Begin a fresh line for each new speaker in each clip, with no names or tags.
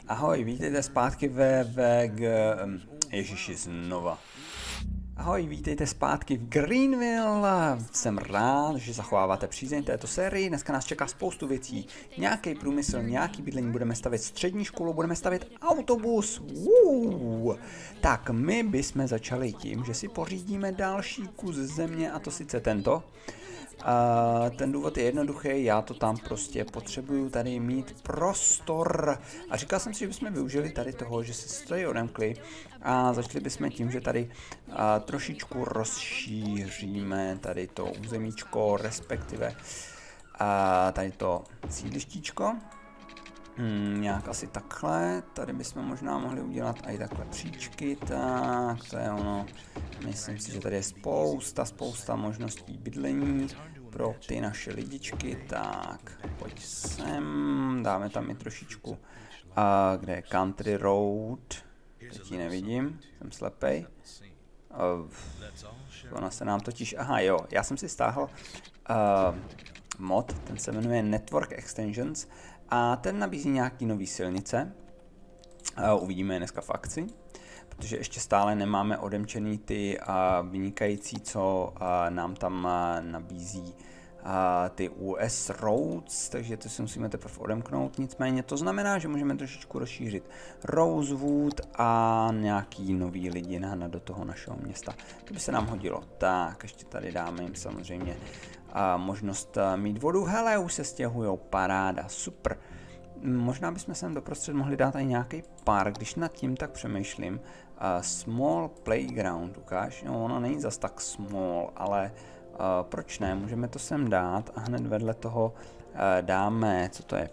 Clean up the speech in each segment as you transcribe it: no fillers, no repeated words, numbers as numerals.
Ahoj, vítejte zpátky ve VG... Ježiši, znova. Ahoj, vítejte zpátky v Greenville. Jsem rád, že zachováváte přízeň této sérii. Dneska nás čeká spoustu věcí. Nějaký průmysl, nějaký bydlení, budeme stavět střední školu, budeme stavět autobus. Tak my bychom začali tím, že si pořídíme další kus země, a to sice tento. Ten důvod je jednoduchý, já to tam prostě potřebuju tady mít prostor. A říkal jsem si, že bychom využili tady toho, že se tady odemkli a začali bychom tím, že tady trošičku rozšíříme tady to územíčko, respektive tady to sídlištíčko. Nějak asi takhle, tady bychom možná mohli udělat i takhle příčky, tak to je ono. Myslím si, že tady je spousta možností bydlení pro ty naše lidičky, tak pojď sem, dáme tam i trošičku, kde je Country Road, teď ji nevidím, jsem slepej. Ona se nám totiž, aha jo, já jsem si stáhl mod, ten se jmenuje Network Extensions a ten nabízí nějaký nový silnice, uvidíme je dneska v akci. Protože ještě stále nemáme odemčený ty vynikající, co nám tam nabízí ty US Roads, takže to si musíme teprve odemknout. Nicméně to znamená, že můžeme trošičku rozšířit Rosewood a nějaký nový lidi nahnat do toho našeho města. To by se nám hodilo. Tak, ještě tady dáme jim samozřejmě možnost mít vodu. Hele, už se stěhujou, paráda, super. Možná bychom sem doprostřed mohli dát i nějaký park, když nad tím tak přemýšlím. Small playground, ukáž? No, ono není zas tak small, ale proč ne? Můžeme to sem dát a hned vedle toho dáme, co to je,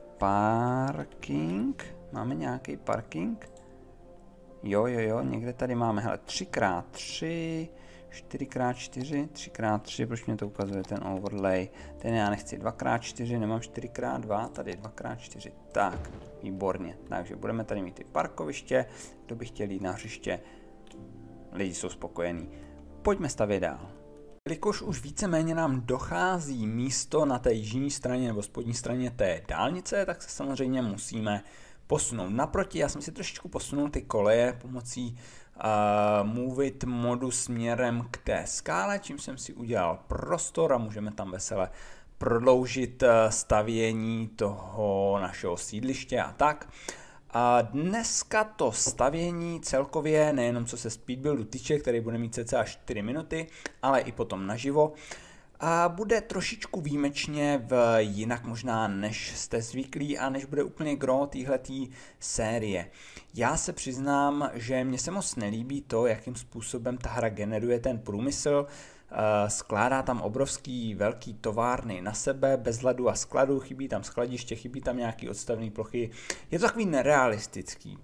parking? Máme nějaký parking? Jo, někde tady máme, hele, 3x3, 4x4, 3x3, proč mě to ukazuje ten overlay? Ten já nechci 2x4, nemám 4x2, tady je 2x4, tak, výborně. Takže budeme tady mít ty parkoviště, kdo by chtěl jít na hřiště, lidi jsou spokojení. Pojďme stavět dál. Jelikož už víceméně nám dochází místo na té jižní straně nebo spodní straně té dálnice, tak se samozřejmě musíme posunout naproti. Já jsem si trošičku posunul ty koleje pomocí Move It modu směrem k té skále, čím jsem si udělal prostor a můžeme tam vesele prodloužit stavění toho našeho sídliště a tak. A dneska to stavění celkově, nejenom co se speedbuildu týče, který bude mít cca 4 minuty, ale i potom naživo, a bude trošičku výjimečně jinak možná, než jste zvyklí a než bude úplně gro téhletý série. Já se přiznám, že mně se moc nelíbí to, jakým způsobem ta hra generuje ten průmysl. Skládá tam obrovský velký továrny na sebe, bez hladu a skladu, chybí tam skladiště, chybí tam nějaký odstavné plochy. Je to takový nerealistický.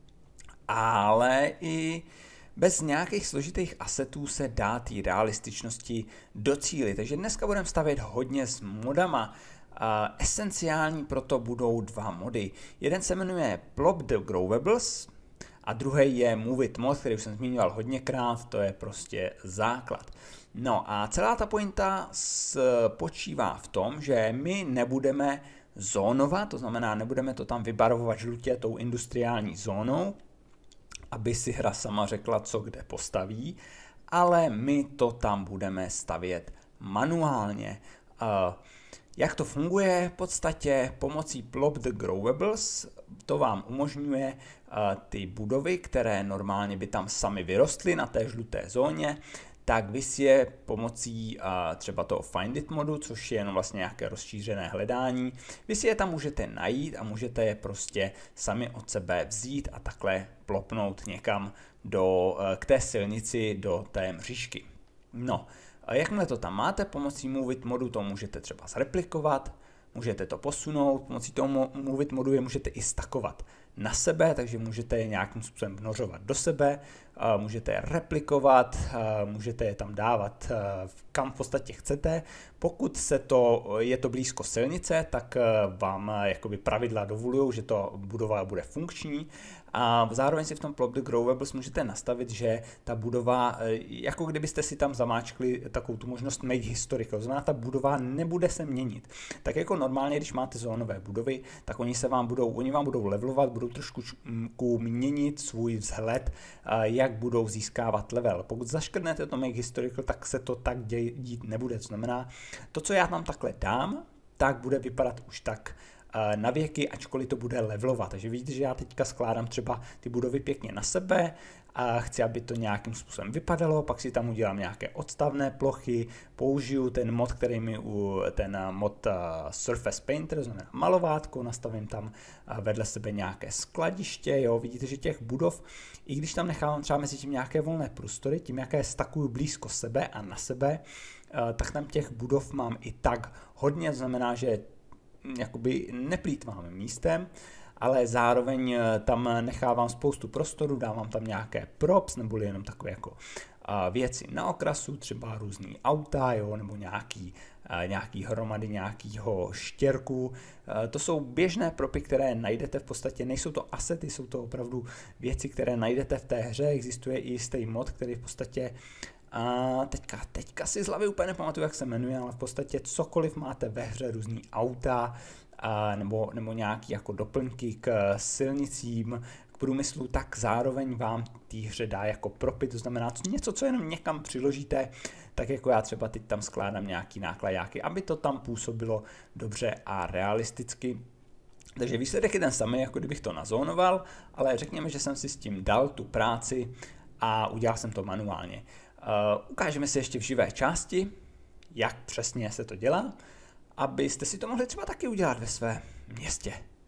Ale i bez nějakých složitých asetů se dá té realističnosti docílit. Takže dneska budeme stavět hodně s modama. Esenciální proto budou dva mody. Jeden se jmenuje Plop the Growables a druhý je Move It mod, který už jsem zmiňoval hodněkrát, to je prostě základ. No a celá ta pointa spočívá v tom, že my nebudeme zónovat, to znamená nebudeme to tam vybarvovat žlutě tou industriální zónou, aby si hra sama řekla, co kde postaví, ale my to tam budeme stavět manuálně. Jak to funguje? V podstatě pomocí Plop the Growables to vám umožňuje ty budovy, které normálně by tam sami vyrostly na té žluté zóně, tak vy si je pomocí třeba toho Find It modu, což je jenom vlastně nějaké rozšířené hledání, vy si je tam můžete najít a můžete je prostě sami od sebe vzít a takhle plopnout někam k té silnici, do té mřížky. No, jakmile to tam máte, pomocí Move It modu to můžete třeba zreplikovat, můžete to posunout, pomocí toho Move It modu je můžete i stakovat na sebe, takže můžete je nějakým způsobem vnořovat do sebe, můžete je replikovat, můžete je tam dávat kam v podstatě chcete. Pokud je to blízko silnice, tak vám jakoby pravidla dovolují, že to budova bude funkční. A zároveň si v tom Plot the Growables můžete nastavit, že ta budova, jako kdybyste si tam zamáčkli takovou tu možnost Make Historical, znamená, ta budova nebude se měnit. Tak jako normálně, když máte zónové budovy, tak oni vám budou levelovat, budou trošku měnit svůj vzhled, jak budou získávat level. Pokud zaškrtnete to Make Historical, tak se to tak dít nebude. To znamená, to, co já tam takhle dám, tak bude vypadat už tak na věky, ačkoliv to bude levelovat. Takže vidíte, že já teďka skládám třeba ty budovy pěkně na sebe a chci, aby to nějakým způsobem vypadalo, pak si tam udělám nějaké odstavné plochy, použiju ten mod, ten mod Surface Painter, to znamená malovátko, nastavím tam vedle sebe nějaké skladiště, jo, vidíte, že těch budov, i když tam nechávám třeba mezi tím nějaké volné prostory, tím, jaké stakuju blízko sebe a na sebe, tak tam těch budov mám i tak hodně, to znamená, že jakoby neplýtváme místem, ale zároveň tam nechávám spoustu prostoru, dávám tam nějaké props, nebo jenom takové jako věci na okrasu, třeba různý auta, jo, nebo nějaký hromady nějakého štěrku. To jsou běžné propy, které najdete v podstatě, nejsou to asety, jsou to opravdu věci, které najdete v té hře, existuje i jistý mod, který v podstatě teďka si z hlavy úplně nepamatuju, jak se jmenuje, ale v podstatě cokoliv máte ve hře, různý auta nebo nějaký jako doplňky k silnicím, k průmyslu, tak zároveň vám té hře dá jako propy, to znamená něco, co jenom někam přiložíte, tak jako já třeba teď tam skládám nějaký nákladáky, aby to tam působilo dobře a realisticky. Takže výsledek je ten samý, jako kdybych to nazónoval, ale řekněme, že jsem si s tím dal tu práci a udělal jsem to manuálně. Ukážeme si ještě v živé části, jak přesně se to dělá, abyste si to mohli třeba taky udělat ve svém městě.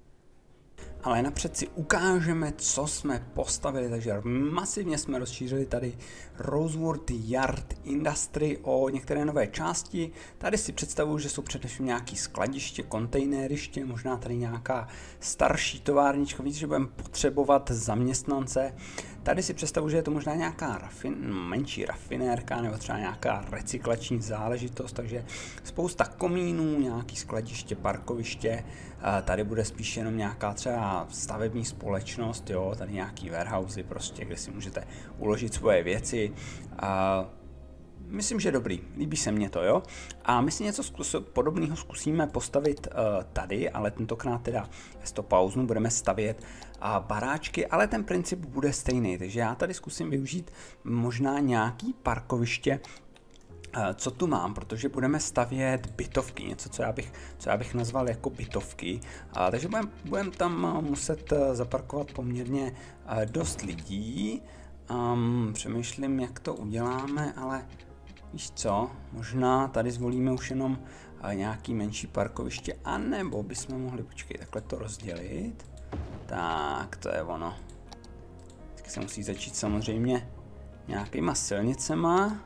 Ale napřed si ukážeme, co jsme postavili, takže masivně jsme rozšířili tady Rosewood Yard Industry o některé nové části. Tady si představuju, že jsou především nějaké skladiště, kontejneriště, možná tady nějaká starší továrnička, víc, že budeme potřebovat zaměstnance. Tady si představuji, že je to možná nějaká menší rafinérka nebo třeba nějaká recyklační záležitost, takže spousta komínů, nějaký skladiště, parkoviště, tady bude spíš jenom nějaká třeba stavební společnost, jo, tady nějaký warehousey prostě, kde si můžete uložit svoje věci. Myslím, že dobrý, líbí se mně to, jo. A my si něco podobného zkusíme postavit tady, ale tentokrát teda s to pauznu budeme stavět baráčky, ale ten princip bude stejný, takže já tady zkusím využít možná nějaký parkoviště, co tu mám, protože budeme stavět bytovky, něco, co já bych nazval jako bytovky, takže budeme tam muset zaparkovat poměrně dost lidí. Přemýšlím, jak to uděláme, ale víš co, možná tady zvolíme už jenom nějaký menší parkoviště, anebo bychom mohli, počkej, takhle to rozdělit. Tak, to je ono. Teď se musí začít samozřejmě nějakýma silnicema.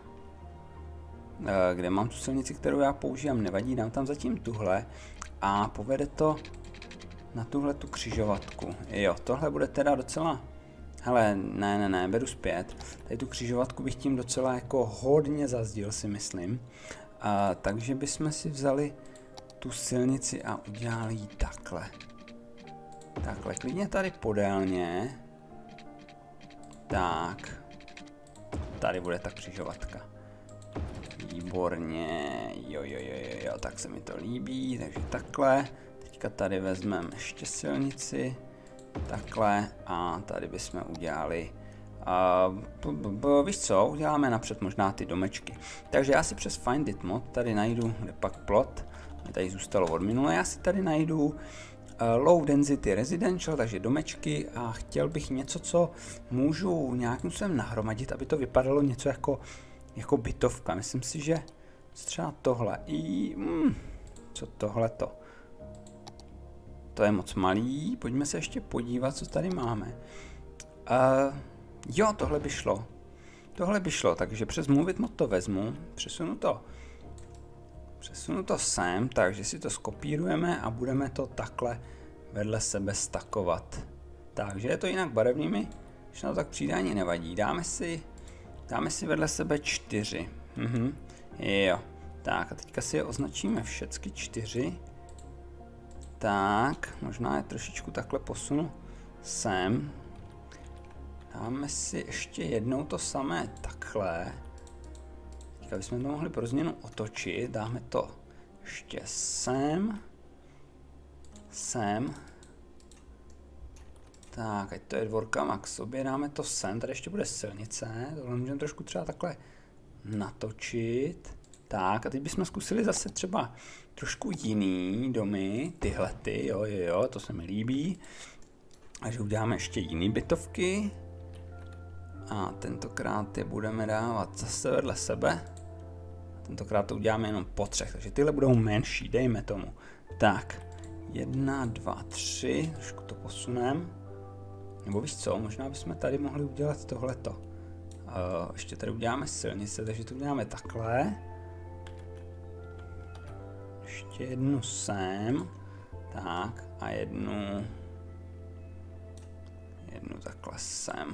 Kde mám tu silnici, kterou já používám, nevadí, dám tam zatím tuhle a povede to na tuhle tu křižovatku. Jo, tohle bude teda docela... Hele, ne, beru zpět. Tady tu křižovatku bych tím docela jako hodně zazdil, si myslím. Takže bychom si vzali tu silnici a udělali ji takhle. Takhle, klidně tady podélně. Tak. Tady bude ta křižovatka. Výborně, jo, tak se mi to líbí, takže takhle. Teďka tady vezmeme ještě silnici. Takhle a tady bychom udělali, víš co, uděláme napřed možná ty domečky. Takže já si přes Find It mod tady najdu, kde pak plot, mě tady zůstalo od minule, já si tady najdu Low Density Residential, takže domečky a chtěl bych něco, co můžu nějakým způsobem nahromadit, aby to vypadalo něco jako bytovka. Myslím si, že třeba tohle co tohleto. To je moc malý, pojďme se ještě podívat, co tady máme. Jo, tohle by šlo, takže přes Move It mod to vezmu, přesunu to sem, takže si to skopírujeme a budeme to takhle vedle sebe stakovat. Takže je to jinak barevnými Když na to tak přijde, ani nevadí. Dáme si vedle sebe 4. Jo. Tak a teďka si je označíme všechny 4. Tak, možná je trošičku takhle posunu sem. Dáme si ještě jednou to samé takhle. Teďka bychom to mohli pro změnu otočit. Dáme to ještě sem. Sem. Tak, ať to je dvorkama k sobě, dáme to sem. Tady ještě bude silnice. Tohle můžeme trošku třeba takhle natočit. Tak a teď bychom zkusili zase třeba trošku jiný domy, tyhlety, jo, to se mi líbí. Takže uděláme ještě jiný bytovky. A tentokrát je budeme dávat zase vedle sebe. Tentokrát to uděláme jenom po 3, takže tyhle budou menší, dejme tomu. Tak, 1, 2, 3, trošku to posunem. Nebo víš co, možná bychom tady mohli udělat tohleto. Ještě tady uděláme silnice, takže to uděláme takhle. Ještě jednu sem. Tak a jednu takhle sem.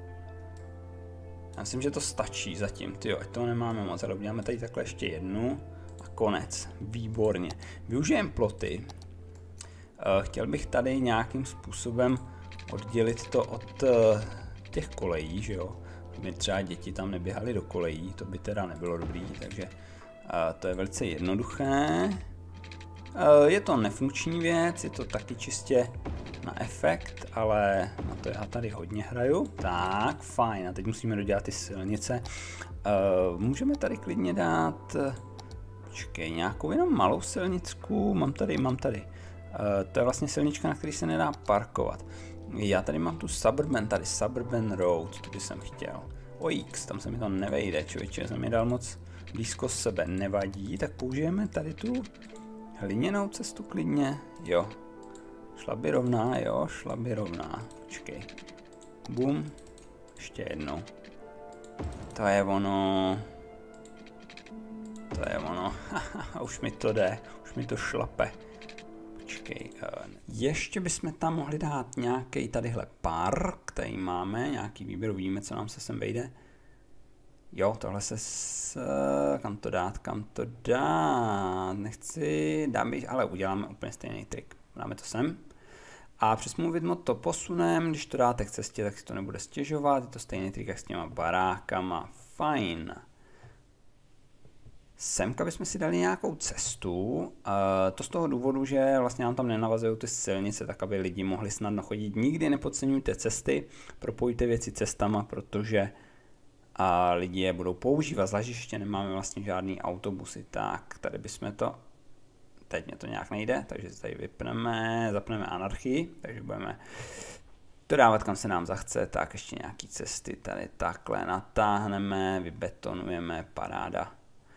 Já myslím, že to stačí zatím, tyjo, ať toho nemáme moc, ale uděláme tady takhle ještě jednu a konec. Výborně. Využijeme ploty. Chtěl bych tady nějakým způsobem oddělit to od těch kolejí, že jo. Aby třeba děti tam neběhaly do kolejí, to by teda nebylo dobrý, takže to je velice jednoduché. Je to nefunkční věc, je to taky čistě na efekt, ale na to já tady hodně hraju. Tak, fajn, a teď musíme dodělat ty silnice. Můžeme tady klidně dát, počkej, nějakou jenom malou silnicku, mám tady. To je vlastně silnička, na který se nedá parkovat. Já tady mám tu Suburban Road, tu bych jsem chtěl. OX, tam se mi to nevejde, člověče, jsem mi dal moc blízko sebe, nevadí, tak použijeme tady tu hliněnou cestu klidně, jo. Šla by rovná, počkej. Bum, ještě jednou. To je ono, už mi to jde, už mi to šlape. Počkej, ještě bychom tam mohli dát nějaký tadyhle park, tady máme, nějaký výběr, uvidíme, co nám se sem vejde. Jo, tohle kam to dát, nechci, ale uděláme úplně stejný trik, dáme to sem. A přes Movit Mod to posunem, když to dáte k cestě, tak si to nebude stěžovat, je to stejný trik jak s těma barákama, fajn. Semka bychom si dali nějakou cestu, to z toho důvodu, že vlastně nám tam nenavazují ty silnice, tak aby lidi mohli snadno chodit. Nikdy nepodceňujte cesty, propojujte věci cestama, protože lidi je budou používat, zvlášť ještě nemáme vlastně žádný autobusy. Tak, tady bychom to, teď mě to nějak nejde, takže si tady zapneme anarchii, takže budeme to dávat kam se nám zachce, tak ještě nějaký cesty tady takhle natáhneme, vybetonujeme, paráda.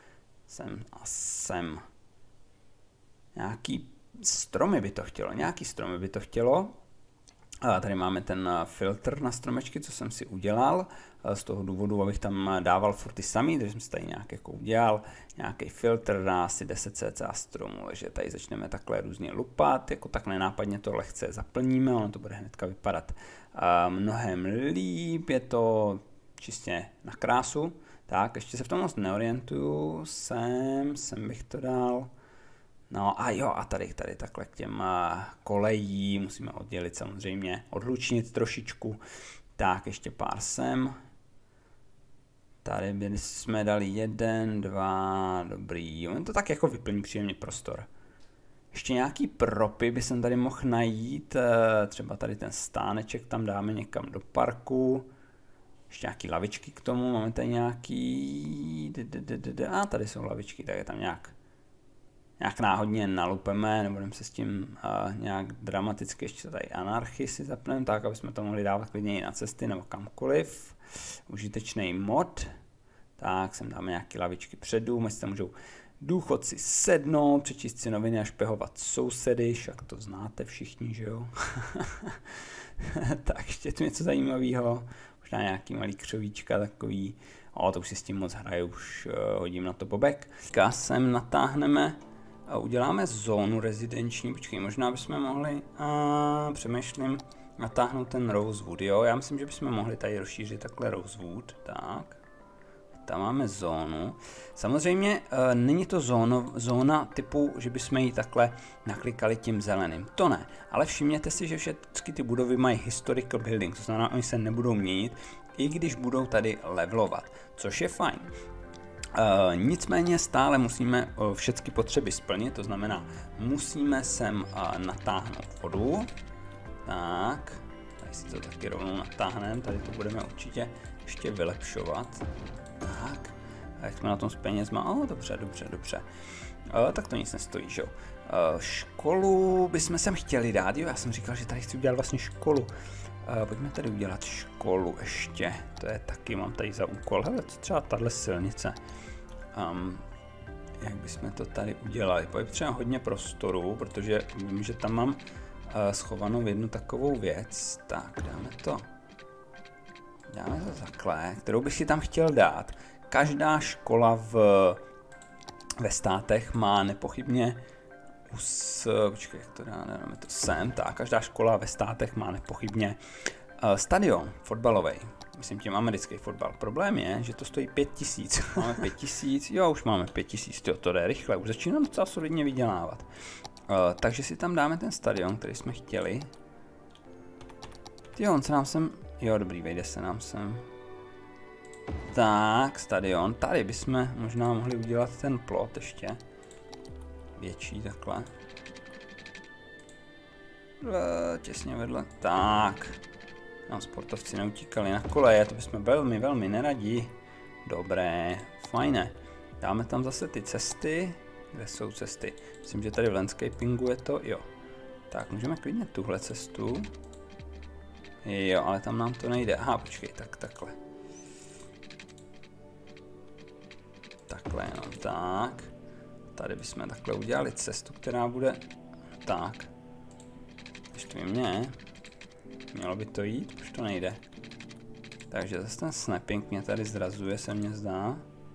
Sem. Nějaký stromy by to chtělo, A tady máme ten filtr na stromečky, co jsem si udělal, z toho důvodu, abych tam dával furt ty samý, takže jsem si tady nějak jako udělal, nějaký filtr na asi 10 cca stromů, takže tady začneme takhle různě lupat, jako tak nenápadně to lehce zaplníme, ono to bude hnedka vypadat mnohem líp, je to čistě na krásu. Tak, ještě se v tom moc neorientuju, sem bych to dal. No a jo, a tady takhle k těm kolejí musíme oddělit samozřejmě, odlučnit trošičku. Tak, ještě pár sem. Tady jsme dali 1, 2, dobrý, on to tak jako vyplní příjemně prostor. Ještě nějaký propy by jsem tady mohl najít, třeba tady ten stáneček tam dáme někam do parku. Ještě nějaký lavičky k tomu, máme tady nějaký, tady jsou lavičky, tak je tam nějak náhodně nalupeme, nebudeme se s tím nějak dramaticky, ještě tady anarchii si zapneme, tak aby jsme to mohli dávat klidně i na cesty nebo kamkoliv. Užitečný mod, tak sem dáme nějaké lavičky předu, ať se můžou důchodci sednout, přečíst si noviny a špehovat sousedy, však to znáte všichni, že jo? Tak ještě tu něco zajímavého, možná nějaký malý křovíčka takový, to už si s tím moc hraju, už hodím na to bobek. Sem natáhneme a uděláme zónu rezidenční, počkej, možná bychom mohli, přemýšlím, natáhnout ten Rosewood, jo? Já myslím, že bychom mohli tady rozšířit takhle Rosewood, tak. Tam máme zónu. Samozřejmě není to zóna typu, že bychom ji takhle naklikali tím zeleným. To ne, ale všimněte si, že všechny ty budovy mají historical building, to znamená, oni se nebudou měnit, i když budou tady levelovat, což je fajn. Nicméně stále musíme všechny potřeby splnit, to znamená, musíme sem natáhnout vodu. Tak, tady si to taky rovnou natáhneme, tady to budeme určitě ještě vylepšovat. Tak, a jak jsme na tom s penězma? Dobře. Tak to nic nestojí, že jo. Školu bychom sem chtěli dát, jo, já jsem říkal, že tady chci udělat vlastně školu. Pojďme tady udělat školu ještě, to je taky, mám tady za úkol, hele, co třeba tahle silnice. Jak bychom to tady udělali? Potřebujeme hodně prostoru, protože vím, že tam mám schovanou jednu takovou věc. Tak, dáme to takhle, kterou bych si tam chtěl dát. Každá škola ve státech má nepochybně počkej, jak to dáme to sem, tak každá škola ve státech má nepochybně stadion fotbalový. Myslím tím americký fotbal. Problém je, že to stojí 5000. Máme 5000, jo, už máme 5000, to jde rychle, už začínám docela solidně vydělávat. Takže si tam dáme ten stadion, který jsme chtěli. Jo, on se nám sem, jo, dobrý, vejde se nám sem. Tak, stadion, tady bychom možná mohli udělat ten plot ještě. Větší takhle. Těsně vedle, tak. Nám sportovci neutíkali na koleje, to bychom velmi neradi. Dobré, fajné. Dáme tam zase ty cesty. Kde jsou cesty? Myslím, že tady v landscapingu je to, jo. Tak, můžeme klidně tuhle cestu. Jo, ale tam nám to nejde. Aha, počkej, takhle. Takhle jenom tak. Tady bychom takhle udělali cestu, která bude tak. Když to mě, mělo by to jít, už to nejde. Takže zase ten snapping mě tady zrazuje, se mně zdá.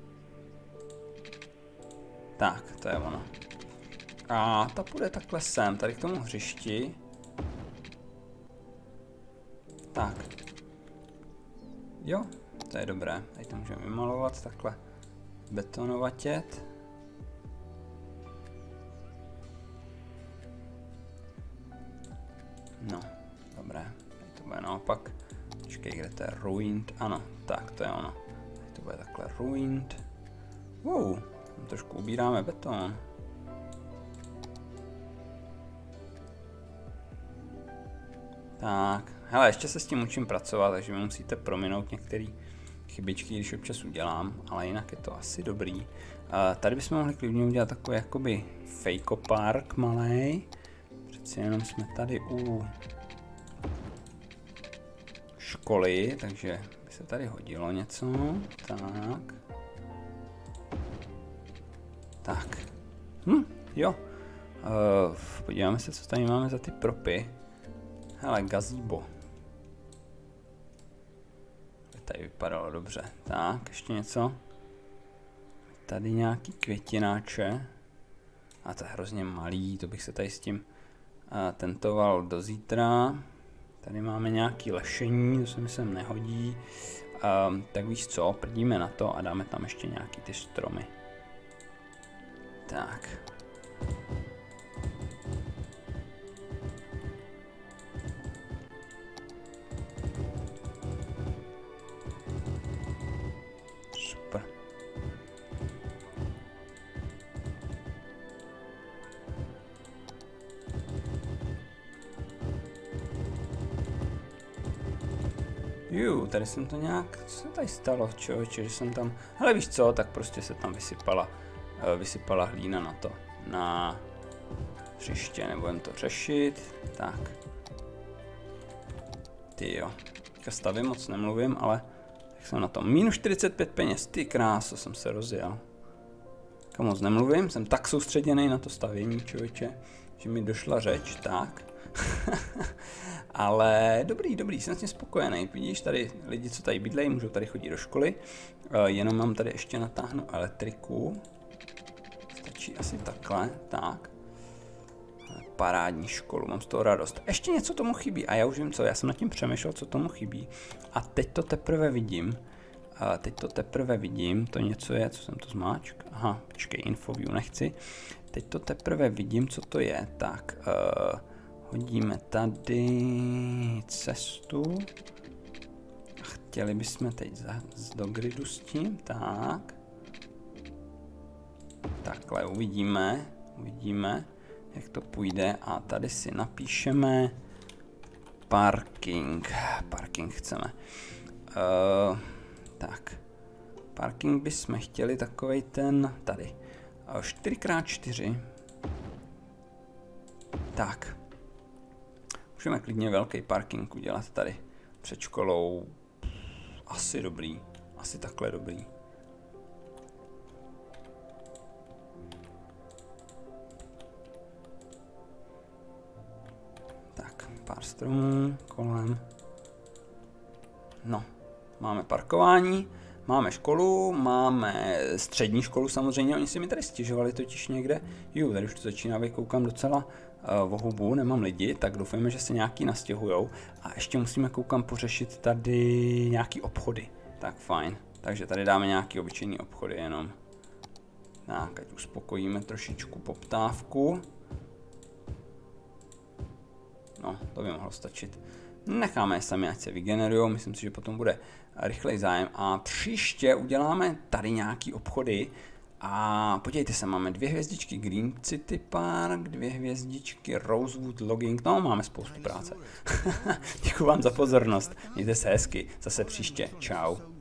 Tak, to je ono. A ta půjde takhle sem, tady k tomu hřišti. Tak. Jo, to je dobré. Tady to můžeme vymalovat takhle. Betonovatět. No, dobré. Tady to bude naopak. Počkej, kde to je ruined? Ano, tak to je ono. Tady to bude takhle ruined. Wow, trošku ubíráme beton. Tak, hele, ještě se s tím učím pracovat, takže mi musíte prominout některé chybičky, když občas udělám, ale jinak je to asi dobrý. Tady bychom mohli klidně udělat takový jakoby fejkopark malej. Přeci jenom jsme tady u školy, takže by se tady hodilo něco. Tak. Tak. Jo. Podíváme se, co tady máme za ty propy. Hele, gazebo. Tady vypadalo dobře. Tak, ještě něco. Tady nějaký květináče. A to je hrozně malý, to bych se tady s tím tentoval do zítra. Tady máme nějaký lešení, to se mi sem nehodí. Tak víš co, prdíme na to a dáme tam ještě nějaký ty stromy. Tak. Super. Tady jsem to nějak, co se tady stalo, člověče, že jsem tam, hele víš co, tak prostě se tam vysypala hlína na to, na hřiště, nebudem to řešit, tak. Tyjo, teďka stavím, moc nemluvím, ale tak jsem na tom, minus 45 peněz, ty kráso, jsem se rozjel. Teďka moc nemluvím, jsem tak soustředěný na to stavění, člověče, že mi došla řeč, tak. Ale dobrý, jsem s tím spokojený. Vidíš, tady lidi, co tady bydlejí, můžou tady chodit do školy. Jenom mám tady ještě natáhnu elektriku. Stačí asi takhle, tak. parádní školu, mám z toho radost. Ještě něco tomu chybí a já už vím co, já jsem nad tím přemýšlel, co tomu chybí. A teď to teprve vidím. To něco je, co jsem to zmáčk. Aha, počkej, infoview nechci. Teď to teprve vidím, co to je. Tak, hodíme tady cestu. Chtěli bychom teď do gridu s tím, tak. Takhle uvidíme, jak to půjde a tady si napíšeme parking. Parking chceme. Tak, parking bychom chtěli takovej ten tady. 4x4. Tak. Můžeme klidně velký parking udělat tady před školou. Asi dobrý. Asi takhle dobrý. Tak, pár stromů kolem. No, máme parkování, máme školu, máme střední školu samozřejmě, oni si mi tady stěžovali totiž někde. Jo, tady už to začíná být, koukám docela o hubu, nemám lidi, tak doufujeme, že se nějaký nastěhujou. A ještě musíme, koukám, pořešit tady nějaký obchody. Tak fajn, takže tady dáme nějaký obyčejný obchody jenom. Tak, ať uspokojíme trošičku poptávku. No, to by mohlo stačit. Necháme je sami, ať se vygenerujou, myslím si, že potom bude rychlej zájem. A příště uděláme tady nějaký obchody. A podívejte se, máme 2 hvězdičky Green City Park, 2 hvězdičky Rosewood Logging, no máme spoustu práce. Děkuji vám za pozornost, mějte se hezky, zase příště, čau.